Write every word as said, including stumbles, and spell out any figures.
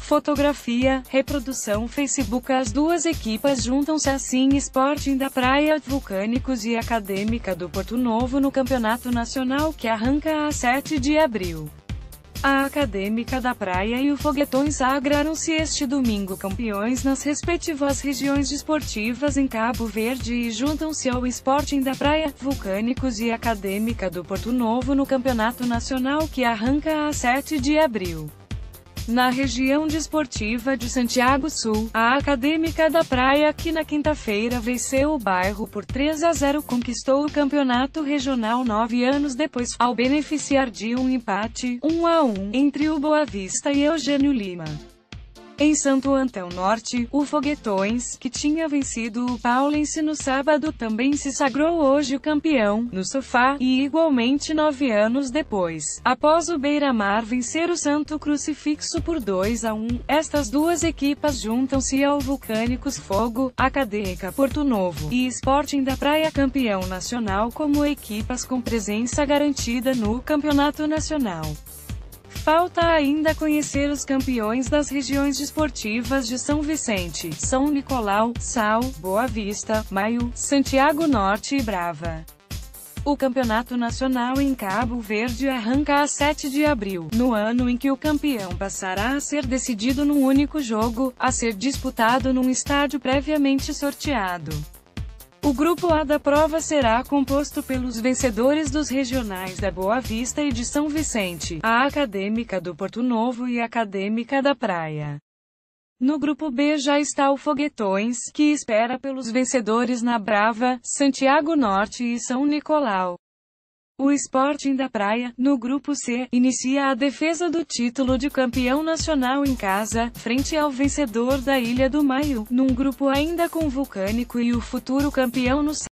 Fotografia, reprodução Facebook. As duas equipas juntam-se assim: Sporting da Praia, Vulcânicos e Acadêmica do Porto Novo no Campeonato Nacional que arranca a sete de abril. A Acadêmica da Praia e o Foguetões sagraram-se este domingo campeões nas respectivas regiões desportivas em Cabo Verde e juntam-se ao Sporting da Praia, Vulcânicos e Acadêmica do Porto Novo no Campeonato Nacional que arranca a sete de abril. Na região desportiva de Santiago Sul, a Acadêmica da Praia, que na quinta-feira venceu o bairro por três a zero, conquistou o campeonato regional nove anos depois, ao beneficiar de um empate, um a um, entre o Boa Vista e Eugênio Lima. Em Santo Antão Norte, o Foguetões, que tinha vencido o Paulense no sábado, também se sagrou hoje o campeão, no sofá, e igualmente nove anos depois, após o Beira-Mar vencer o Santo Crucifixo por dois a um, estas duas equipas juntam-se ao Vulcânicos Fogo, Acadêmica Porto Novo, e Sporting da Praia campeão nacional como equipas com presença garantida no Campeonato Nacional. Falta ainda conhecer os campeões das regiões desportivas de São Vicente, São Nicolau, Sal, Boa Vista, Maio, Santiago Norte e Brava. O Campeonato Nacional em Cabo Verde arranca a sete de abril, no ano em que o campeão passará a ser decidido num único jogo, a ser disputado num estádio previamente sorteado. O Grupo A da prova será composto pelos vencedores dos regionais da Boa Vista e de São Vicente, a Acadêmica do Porto Novo e a Acadêmica da Praia. No Grupo B já está o Foguetões, que espera pelos vencedores na Brava, Santiago Norte e São Nicolau. O Sporting da Praia, no Grupo C, inicia a defesa do título de campeão nacional em casa, frente ao vencedor da Ilha do Maio, num grupo ainda com o Vulcânico e o futuro campeão no